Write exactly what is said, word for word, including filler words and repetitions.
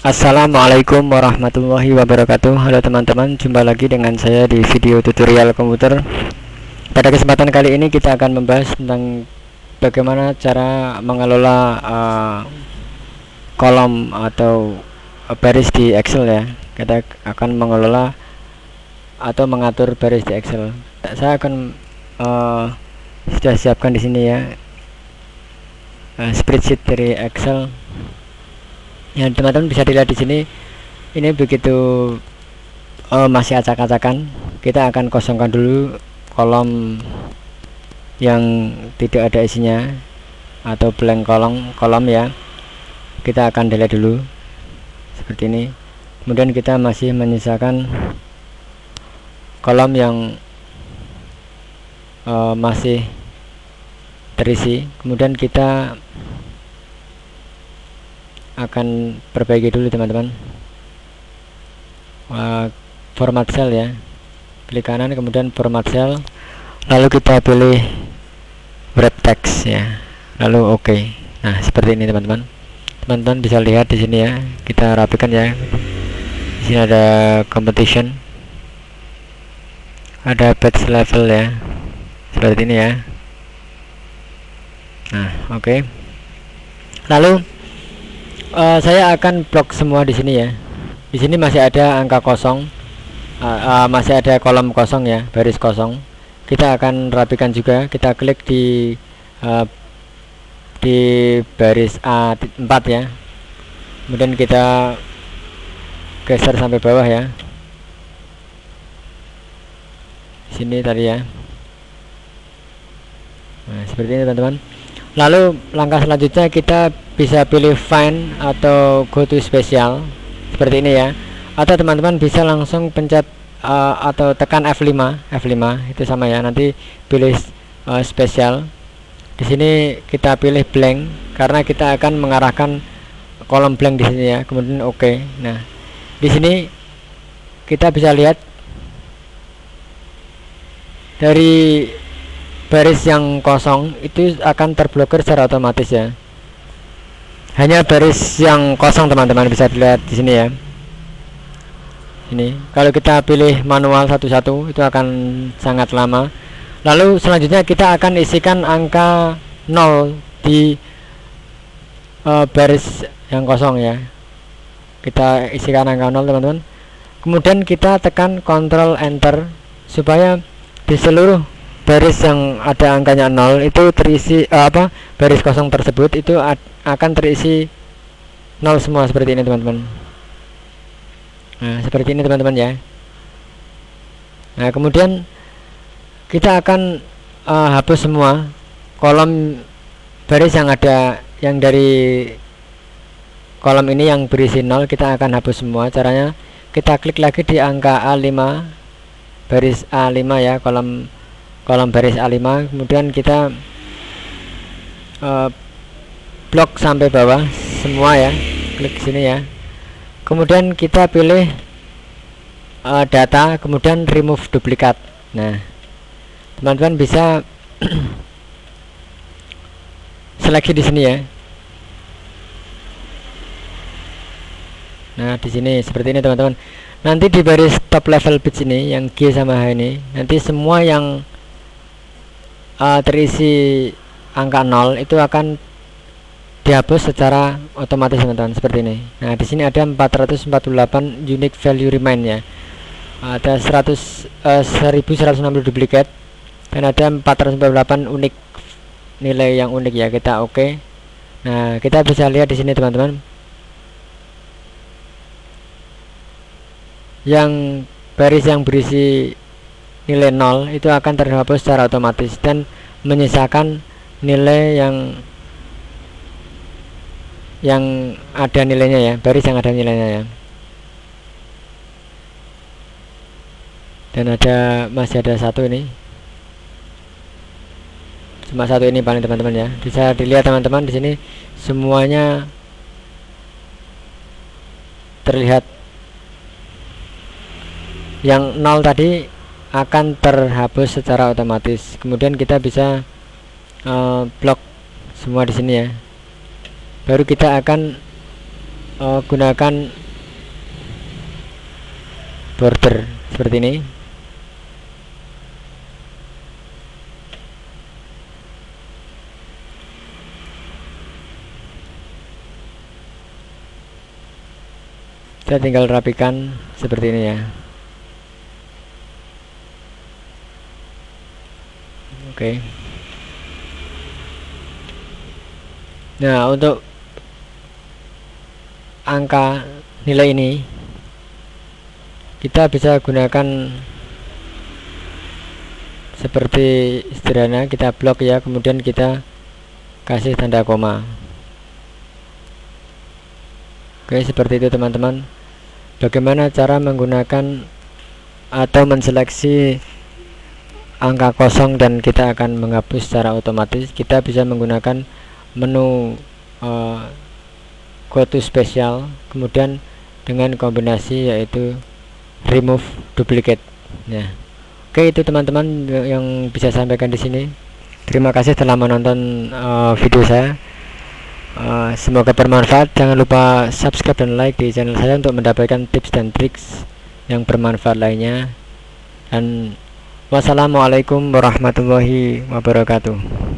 Assalamualaikum warahmatullahi wabarakatuh. Halo teman-teman, jumpa lagi dengan saya di video tutorial komputer. Pada kesempatan kali ini kita akan membahas tentang bagaimana cara mengelola uh, kolom atau uh, baris di Excel ya. Kita akan mengelola atau mengatur baris di Excel. Saya akan uh, sudah siapkan di sini ya uh, spreadsheet dari Excel. Ya teman-teman bisa dilihat di sini, ini begitu uh, masih acak-acakan. Kita akan kosongkan dulu kolom yang tidak ada isinya atau blank kolom kolom ya. Kita akan delete dulu seperti ini. Kemudian kita masih menyisakan kolom yang uh, masih terisi. Kemudian kita akan perbaiki dulu teman-teman. uh, Format cell ya, klik kanan kemudian format cell, lalu kita pilih wrap text ya, lalu oke. Okay. Nah seperti ini teman-teman. Teman-teman bisa lihat di sini ya, kita rapikan ya. Di sini ada competition, ada batch level ya, seperti ini ya. Nah oke, okay. Lalu Uh, saya akan blok semua di sini ya. Di sini masih ada angka kosong, uh, uh, masih ada kolom kosong ya, baris kosong. Kita akan rapikan juga. Kita klik di uh, di baris A empat ya. Kemudian kita geser sampai bawah ya. Di sini tadi ya. Nah, seperti ini teman-teman. Lalu langkah selanjutnya kita bisa pilih find atau go to special seperti ini ya, atau teman-teman bisa langsung pencet uh, atau tekan F lima F lima itu sama ya, nanti pilih uh, special. Di sini kita pilih blank karena kita akan mengarahkan kolom blank di sini ya, kemudian oke. Okay. Nah di sini kita bisa lihat dari baris yang kosong itu akan terblokir secara otomatis ya. Hanya baris yang kosong teman-teman bisa dilihat di sini ya. Ini kalau kita pilih manual satu-satu itu akan sangat lama. Lalu selanjutnya kita akan isikan angka nol di uh, baris yang kosong ya. Kita isikan angka nol teman-teman. Kemudian kita tekan Ctrl Enter supaya di seluruh baris yang ada angkanya nol itu terisi uh, apa baris kosong tersebut itu akan terisi nol semua seperti ini teman-teman. Nah seperti ini teman-teman ya. Nah kemudian kita akan uh, hapus semua kolom baris yang ada yang dari kolom ini yang berisi nol, kita akan hapus semua. Caranya kita klik lagi di angka A lima, baris A lima ya, kolom kolom baris A lima, kemudian kita uh, blok sampai bawah semua ya, klik sini ya. Kemudian kita pilih uh, data, kemudian remove duplikat. Nah teman-teman bisa seleksi di sini ya. Nah di sini seperti ini teman-teman. Nanti di baris top level page ini yang G sama H ini, nanti semua yang Uh, terisi angka nol itu akan dihapus secara otomatis teman-teman seperti ini. Nah di sini ada empat ratus empat puluh delapan unique value remain ya, ada seratus, uh, seribu seratus enam puluh duplikat dan ada empat ratus empat puluh delapan unik nilai yang unik ya. Kita oke. Okay. Nah kita bisa lihat di sini teman-teman, yang baris yang berisi nilai nol itu akan terhapus secara otomatis dan menyisakan nilai yang yang ada nilainya ya, baris yang ada nilainya ya. Dan ada masih ada satu ini, cuma satu ini paling teman-teman ya. Bisa dilihat teman-teman di sini semuanya terlihat. Yang nol tadi akan terhapus secara otomatis. Kemudian kita bisa uh, blok semua di sini ya. Baru kita akan uh, gunakan border seperti ini. Saya tinggal rapikan seperti ini ya. Oke. Nah, untuk angka nilai ini kita bisa gunakan seperti sederhana, kita blok ya, kemudian kita kasih tanda koma. Oke, seperti itu teman-teman. Bagaimana cara menggunakan atau menseleksi angka kosong dan kita akan menghapus secara otomatis. Kita bisa menggunakan menu uh, go to special, kemudian dengan kombinasi yaitu remove duplicate. Ya. Oke, itu teman-teman yang bisa saya sampaikan di sini. Terima kasih telah menonton uh, video saya. Uh, semoga bermanfaat. Jangan lupa subscribe dan like di channel saya untuk mendapatkan tips dan triks yang bermanfaat lainnya. Dan wassalamualaikum warahmatullahi wabarakatuh.